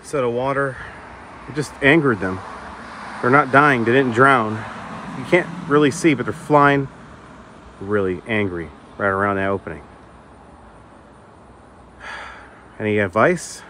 set of water. It just angered them. They're not dying, they didn't drown. You can't really see, but they're flying really angry right around that opening. Any advice?